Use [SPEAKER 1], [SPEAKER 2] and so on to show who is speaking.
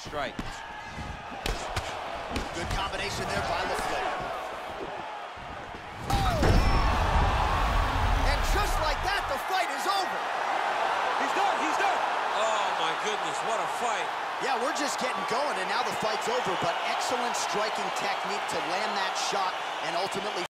[SPEAKER 1] strike.
[SPEAKER 2] Good combination there by LaFleur. And just like that, the fight is over.
[SPEAKER 1] He's done, he's done. Oh, my goodness, what a fight.
[SPEAKER 2] Yeah, we're just getting going, and now the fight's over, but excellent striking technique to land that shot and ultimately